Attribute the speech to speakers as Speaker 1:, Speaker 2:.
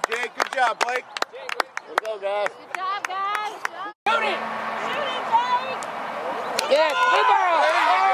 Speaker 1: Okay, good job, Blake.
Speaker 2: Way to go, guys.
Speaker 3: Good job, guys.
Speaker 2: Shoot it!
Speaker 3: Shoot it, Blake!
Speaker 2: Yes, good ball!